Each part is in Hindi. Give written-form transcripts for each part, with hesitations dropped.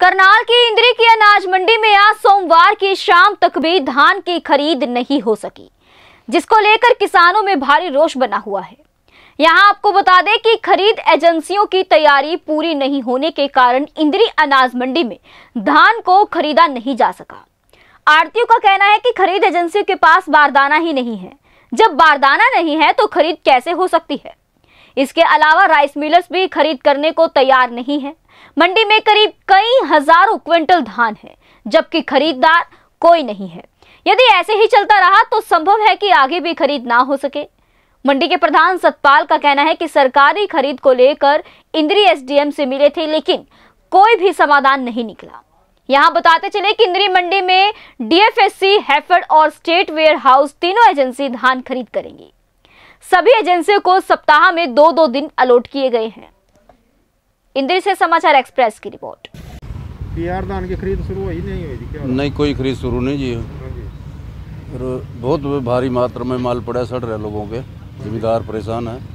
करनाल की इंद्री की अनाज मंडी में आज सोमवार की शाम तक भी धान की खरीद नहीं हो सकी, जिसको लेकर किसानों में भारी रोष बना हुआ है। यहां आपको बता दें कि खरीद एजेंसियों की तैयारी पूरी नहीं होने के कारण इंद्री अनाज मंडी में धान को खरीदा नहीं जा सका। आढ़तियों का कहना है कि खरीद एजेंसियों के पास बारदाना ही नहीं है। जब बारदाना नहीं है तो खरीद कैसे हो सकती है। इसके अलावा राइस मिलर्स भी खरीद करने को तैयार नहीं है। मंडी में करीब कई हजारों क्विंटल धान है, जबकि खरीदार कोई नहीं है। यदि ऐसे ही चलता रहा तो संभव है कि आगे भी खरीद ना हो सके। मंडी के प्रधान सतपाल का कहना है कि सरकारी खरीद को लेकर इंद्री एसडीएम से मिले थे, लेकिन कोई भी समाधान नहीं निकला। यहां बताते चले कि इंद्री मंडी में डीएफएससी, हैफेड और स्टेट वेयर हाउस तीनों एजेंसी धान खरीद करेंगी। सभी एजेंसियों को सप्ताह में 2-2 दिन अलॉट किए गए हैं। इंद्री से समाचार एक्सप्रेस की रिपोर्ट। पीआर धान की खरीद शुरू हुई नहीं हुई क्या? नहीं, कोई खरीद शुरू नहीं जी। बहुत भारी मात्रा में माल पड़ा सड़ रहा लोगों के, जमींदार परेशान है।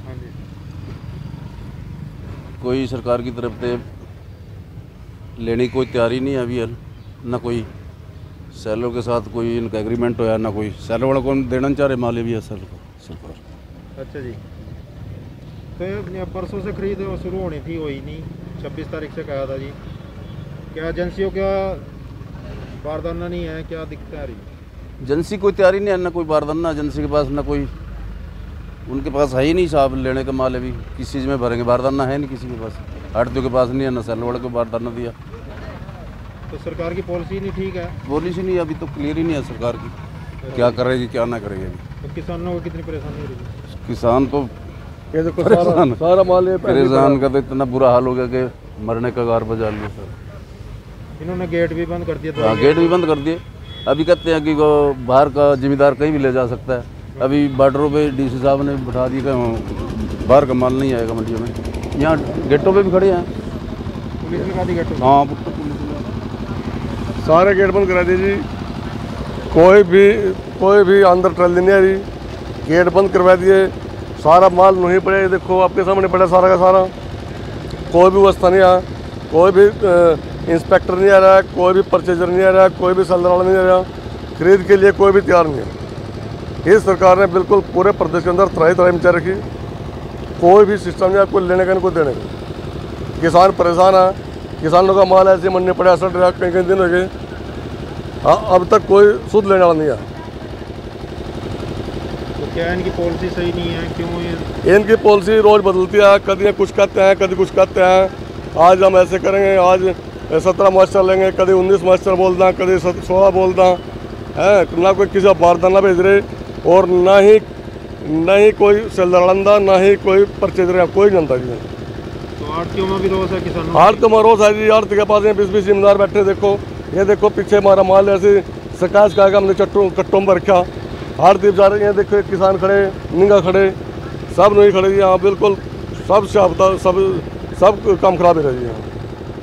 कोई सरकार की तरफ से लेने की कोई तैयारी नहीं है अभी, ना कोई सेलर के साथ कोई इनका एग्रीमेंट होया, ना कोई सेलर वाला को देना चाह रहे माले भी है सरकार। अच्छा जी, तो परसों से खरीद शुरू होनी थी, हुई नहीं। 26 तारीख से कहा था जी। क्या एजेंसियों का बारदाना नहीं है, क्या दिक्कत आ रही है? एजेंसी कोई तैयारी नहीं है, ना कोई बारदाना एजेंसी के पास, ना कोई उनके पास है ही नहीं साहब लेने का माल। अभी किस चीज़ में भरेंगे, बारदाना है नहीं किसी के पास, आढ़तियों के पास नहीं है, ना सेलर वाले को बारदाना दिया। तो सरकार की पॉलिसी नहीं ठीक है? पॉलिसी नहीं अभी तो क्लियर ही नहीं है सरकार की, क्या करेगी क्या ना करेगी अभी। तो किसानों को कितनी परेशानी हो रही है? किसान तो ये देखो सारा माल परेशान का तो इतना बुरा हाल हो गया कि मरने का गार बजा लिया सर। इन्होंने गेट भी बंद कर दिया। हाँ, गेट भी बंद कर दिए। अभी कहते हैं कि बाहर का जिम्मेदार कहीं भी ले जा सकता है। अभी बॉर्डरों पे डीसी साहब ने बिठा दी कि बाहर का माल नहीं आएगा मंडियों में। यहाँ गेटों पे भी खड़े हैं, पुलिस लगा दी गेटों। हाँ, सारे गेट बंद करा दिए जी। कोई भी अंदर ट्रैली नहीं आ रही, गेट बंद करवा दिए। सारा माल नहीं पड़े, देखो आपके सामने पड़ा सारा का सारा। कोई भी व्यवस्था नहीं आ, कोई भी इंस्पेक्टर नहीं आ रहा, कोई भी परचेजर नहीं आ रहा, कोई भी सेलर वाला नहीं आ रहा। खरीद के लिए कोई भी तैयार नहीं है। इस सरकार ने बिल्कुल पूरे प्रदेश के अंदर त्राही मचा रखी। कोई भी सिस्टम नहीं है, कोई लेने का नहीं, कोई देने का। किसान परेशान है, किसानों का माल ऐसे मंडी पड़ा सड़ रहा, कई दिन हो गए। अब तक कोई सुध लेने वाला नहीं है। तो क्या इनकी पॉलिसी सही नहीं है? क्यों ये इनकी पॉलिसी रोज बदलती है, कभी ये कुछ कहते हैं, कभी कुछ कहते हैं। आज हम ऐसे करेंगे, आज 17 मास्टर लेंगे, कभी 19 मास्टर बोलना, कभी 16 बोलना है। ना कोई किसी बारदाना भेज रहे और ना ही कोई सेलरंदा, ना ही कोई परचेजर, कोई जनता जी। तो आढ़तियों में भी रोज है किसानों? आढ़तियों में रोज है जी। आढ़ती के पास 20-20 जिम्मेदार बैठे। देखो ये देखो पीछे हमारा माल ऐसे सकाश का हमने कट्टों में रखा। आढ़ती जा रही है, देखो किसान खड़े, निंगा खड़े, सब नहीं खड़े जी। हाँ बिल्कुल सब काम खराब ही रही है।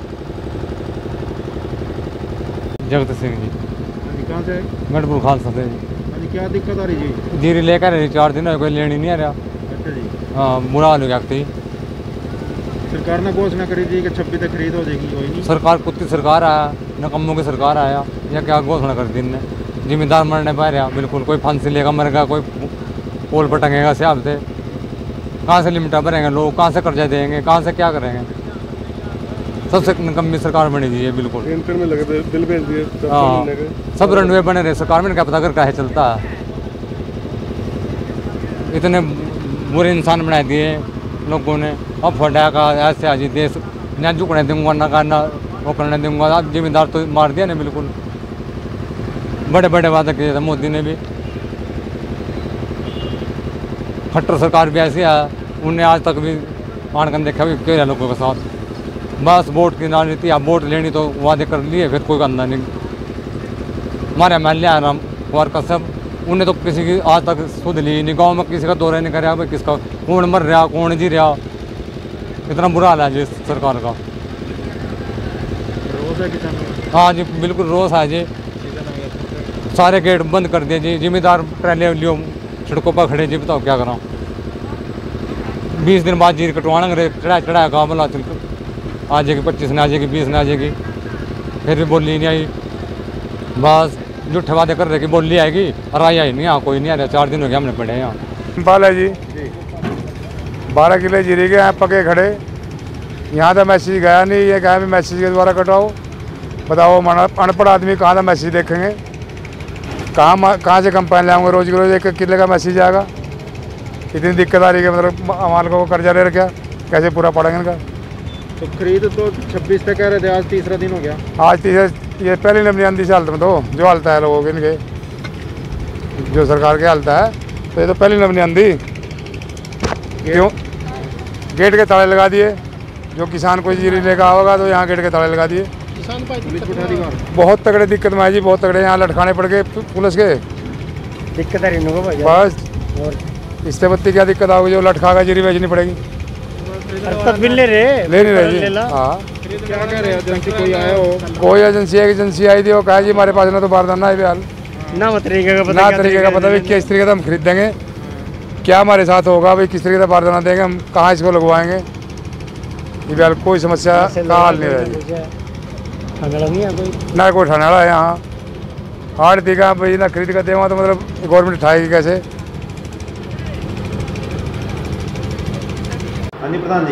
जगत सिंह जी, कहाँ से? गढ़पुर खालसा से जी। क्या दिक्कत आ रही जी? जीरी लेकर 4 दिन हो, कोई लेनी नहीं आ रहा। अच्छा जी। हाँ, बुरा हाल हो गया। सरकार ने घोषणा करी थी कि 26 तक खरीद हो जाएगी, कोई नहीं। सरकार कुत्ती सरकार आया, नकम्मों की सरकार आया, या क्या घोषणा कर दी इनने। जिम्मेदार मरने पा रहा, बिल्कुल कोई फांसी लेगा मरेगा, कोई पोल पर टंगेगा सियाब से। कहाँ से लिमिटा भरेंगे लोग, कहाँ से कर्जा देंगे, कहाँ से क्या करेंगे। सबसे निकम्मी सरकार बनी थी ये, बिल्कुल में लगे बिल भेज दिए। हाँ, सब रनवे बने रहे। सरकार में क्या पता कर क्या चलता है। इतने बुरे इंसान बना दिए लोगों ने। अब फटा का ऐसे आज देश ना झुकने दूंगा, ना करना वो करने दूंगा। अब जिम्मेदार तो मार दिया ना, बिल्कुल बड़े बड़े वादे किए थे मोदी ने भी। खट्टर सरकार भी ऐसी है, उन्हें आज तक भी आन कर देखा भी क्यों लोगों के साथ। बस वोट की राजनीति, आप वोट लेनी तो वादे कर लिए, फिर कोई करना नहीं। हमारे एमएलए है राम कुमार कश्यप, उन्हें तो किसी की आज तक सुध ली नहीं। गाँव में किसी का दौरा नहीं कराया, भाई किसका कौन मर रहा, कौन जी रहा। इतना बुरा हाल है जी सरकार का। रोज है किसानों? हाँ जी, बिल्कुल रोज है जी। सारे गेट बंद कर दिए जी। जिम्मेदार ट्रैले लियो सड़कों पर खड़े जी, बताओ क्या करा। 20 दिन बाद जी कटवाना चढ़ाया गाँव वाला, आ जाएगी 25 ने आ जाएगी, 20 ने आ जाएगी। फिर भी बोली नहीं आई। बस झूठे वादे कर रहे कि बोली आएगी और आई नहीं, यहाँ कोई नहीं आ रहा। 4 दिन हो गए हमने पड़े हैं यहाँ। बाला जी 12 किलो जीरी के यहाँ पके खड़े, यहाँ तो मैसेज गया नहीं, ये कहा भी मैसेज के द्वारा कटाओ। बताओ अनपढ़ आदमी कहाँ था मैसेज देखेंगे, कहाँ से कंपाइन लाऊंगे? रोज के रोज 1 किले का मैसेज आएगा। इतनी दिक्कत आ रही है, मतलब मालिकों को कर्जा ले रखा, कैसे पूरा पड़ेंगे इनका? तो खरीद तो 26 तक कह रहे थे, आज तीसरा दिन हो गया। आज ये पहली नंबर आंधी से हालत में तो जो हालत है लोगों की इनके, जो सरकार की हालत है, तो ये तो पहली नंबर आंधी। क्यों? गेट के ताले लगा दिए। जो किसान कोई जीरी लेकर आओगा तो यहाँ गेट के ताले लगा दिए। बहुत तगड़े दिक्कत में है जी, बहुत तगड़े। यहाँ लटकाने पड़ गए पुलिस के। दिक्कत है इन भाई। बस इससे बत्ती क्या दिक्कत आओगी? जो लटका जीरी बेचनी पड़ेगी। ले नहीं रही जी। हाँ, क्या कह रहे हैं? एजेंसी कोई आया हो? कोई एजेंसी आई थी, वो कहा जी हमारे पास ना तो बारदाना है फिलहाल, ना तरीके का पता भी किस तरीके से हम खरीद देंगे, क्या हमारे साथ होगा भाई, किस तरीके से बारदाना देंगे हम, कहाँ इसको लगवाएंगे। ये फिलहाल कोई समस्या का हाल नहीं रहेगी। ना कोई ठाने वाला है यहाँ। हार्ड दिखा भाई ना खरीद कर देगा तो मतलब गवर्नमेंट उठाएगी कैसे? हाँ जी प्रधान जी,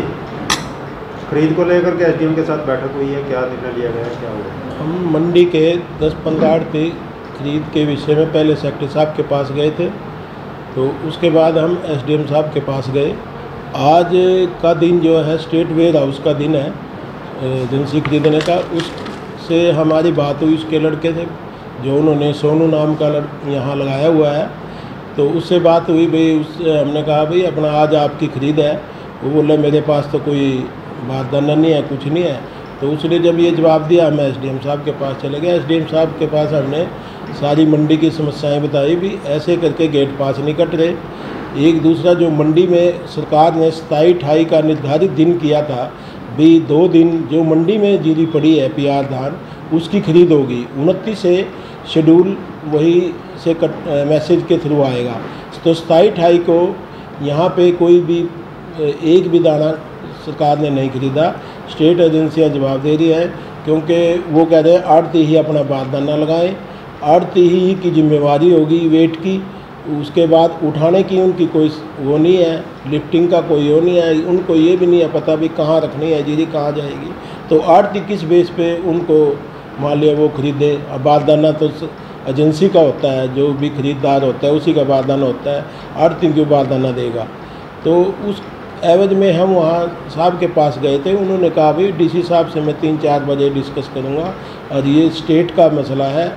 खरीद को लेकर के एसडीएम के साथ बैठक हुई है, क्या निर्णय लिया गया है, क्या हुआ? हम मंडी के 10-15 आड़ती खरीद के विषय में पहले सेक्रेटरी साहब के पास गए थे, तो उसके बाद हम एसडीएम साहब के पास गए। आज का दिन जो है स्टेट वेयर हाउस का दिन है एजेंसी खरीदने का। उससे हमारी बात हुई उसके लड़के से, जो उन्होंने सोनू नाम का यहाँ लगाया हुआ है, तो उससे बात हुई भाई। उससे हमने कहा भाई अपना आज आपकी खरीद है। वो बोले मेरे पास तो कोई बारदाना नहीं है, कुछ नहीं है। तो उसने जब ये जवाब दिया, हम एसडीएम साहब के पास चले गए। एसडीएम साहब के पास हमने सारी मंडी की समस्याएं बताई भी, ऐसे करके गेट पास नहीं कट रहे। एक दूसरा जो मंडी में सरकार ने 27-28 का निर्धारित दिन किया था भी, 2 दिन जो मंडी में जीरी पड़ी है PR धान, उसकी खरीद होगी। 29 से शेड्यूल वही से मैसेज के थ्रू आएगा। तो 27-28 को यहाँ पे कोई भी एक भी दाना सरकार ने नहीं खरीदा। स्टेट एजेंसियाँ जवाब दे रही है, क्योंकि वो कह रहे हैं आड़ती ही अपना बारदाना लगाएं, आड़ती ही की जिम्मेवारी होगी वेट की। उसके बाद उठाने की उनकी कोई वो नहीं है, लिफ्टिंग का कोई वो नहीं है। उनको ये भी नहीं है पता भी कहाँ रखनी है जीरी, कहाँ जाएगी। तो आड़ती किस बेस पे उनको मान लिया वो खरीदे। अब बारदाना तो एजेंसी का होता है, जो भी खरीदार होता है उसी का बारदाना होता है, आड़ती क्यों बारदाना देगा? तो उस एवज में हम वहाँ साहब के पास गए थे। उन्होंने कहा भाई डीसी साहब से मैं 3-4 बजे डिस्कस करूँगा, और ये स्टेट का मसला है।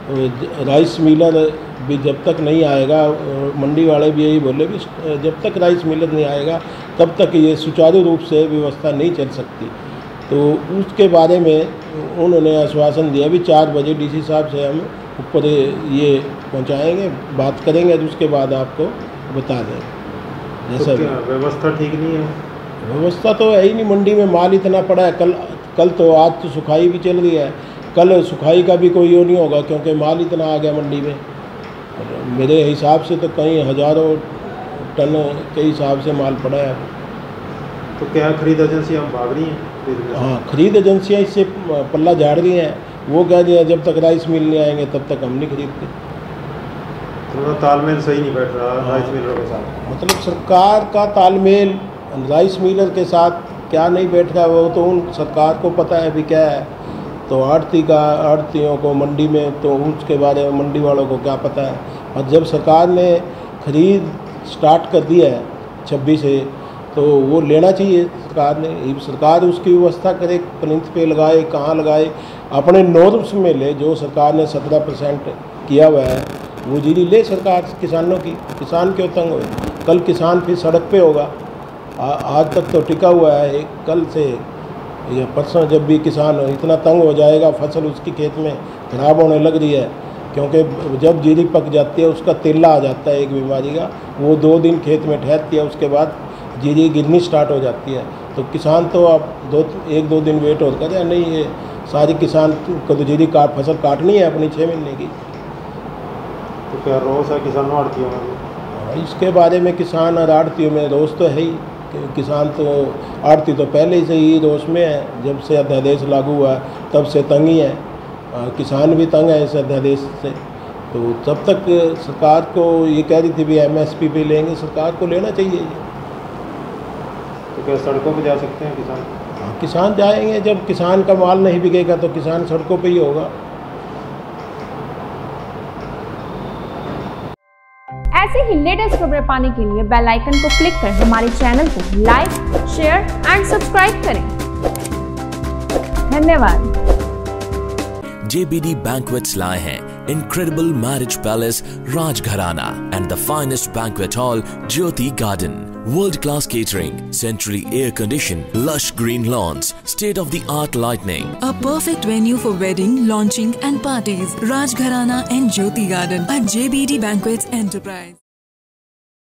राइस मिलर भी जब तक नहीं आएगा, मंडी वाले भी यही बोले भी जब तक राइस मिलर नहीं आएगा तब तक ये सुचारू रूप से व्यवस्था नहीं चल सकती। तो उसके बारे में उन्होंने आश्वासन दिया भी 4 बजे डीसी साहब से हम ऊपर ये पहुंचाएंगे, बात करेंगे, तो उसके बाद आपको बता दें। जैसा व्यवस्था ठीक नहीं है? व्यवस्था तो है ही नहीं, मंडी में माल इतना पड़ा है। कल तो आज तो सुखाई भी चल रही है, कल सुखाई का भी कोई वो नहीं होगा, क्योंकि माल इतना आ गया मंडी में। मेरे हिसाब से तो कहीं हज़ारों टन के हिसाब से माल पड़ा है। तो क्या खरीद एजेंसियाँ भाग रही हैं? हाँ, खरीद एजेंसियाँ इससे पल्ला झाड़ रही हैं। वो कह दिया जब तक राइस मिल नहीं आएंगे तब तक हम नहीं खरीदते। थोड़ा तालमेल सही नहीं बैठ रहा राइस मिलर के साथ। मतलब सरकार का तालमेल राइस मिलर के साथ क्या नहीं बैठ रहा, वो तो उन सरकार को पता है भी क्या है। तो आड़तियों को मंडी में तो उसके बारे में मंडी वालों को क्या पता है। और जब सरकार ने खरीद स्टार्ट कर दिया है 26 से, तो वो लेना चाहिए सरकार ने। सरकार उसकी व्यवस्था करे, प्लिंथ पे लगाए, कहाँ लगाए, अपने नॉर्म्स में ले। जो सरकार ने 17% किया हुआ है वो जीरी ले सरकार किसानों की। किसान क्यों तंग हुए? कल किसान फिर सड़क पे होगा। आज तक तो टिका हुआ है, कल से या परसों जब भी किसान इतना तंग हो जाएगा, फसल उसकी खेत में खराब होने लग रही है। क्योंकि जब जीरी पक जाती है उसका तेला आ जाता है एक बीमारी का, वो 2 दिन खेत में ठहरती है, उसके बाद जीरी गिरनी स्टार्ट हो जाती है। तो किसान तो अब 1-2 दिन वेट और करे नहीं, ये सारी किसान को तो जीरी फसल काटनी है अपनी 6 महीने की। तो क्या रोष है किसानों आड़तियों में? इसके बारे में किसान और आड़तियों में रोष तो है ही। किसान तो आड़ती तो पहले से ही रोष में है, जब से अध्यादेश लागू हुआ तब से तंग ही है। किसान भी तंग है इस अध्यादेश से। तो जब तक सरकार को ये कह रही थी भी MSP पे लेंगे, सरकार को लेना चाहिए ये। तो क्या सड़कों पे जा सकते हैं किसान? हाँ, किसान जाएंगे। जब किसान का माल नहीं बिकेगा तो किसान सड़कों पे ही होगा। ऐसे ही लेटेस्ट खबरें पाने के लिए बेल आइकन को क्लिक कर हमारे चैनल को लाइक, शेयर एंड सब्सक्राइब करें। धन्यवाद। JBD Banquets लाए हैं incredible marriage palace Rajgharana and the finest banquet hall Jyoti Garden. World-class catering, centrally air-conditioned, lush green lawns, state-of-the-art lighting. A perfect venue for wedding, launching and parties. Rajgharana and Jyoti Garden at JBD Banquets Enterprise.